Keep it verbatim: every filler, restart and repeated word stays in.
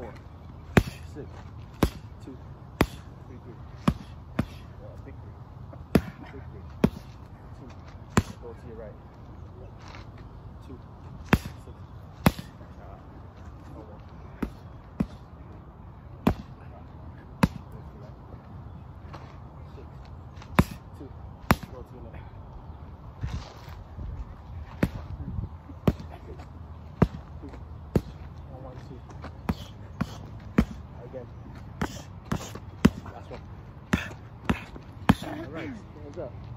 four, six, two, three, three. Uh, big three. Big three. Two. Go to your right. Two. Six. Uh, hold on. Six. Two. Go to your left. One, one, two. Again. Last one. All right. Hands up.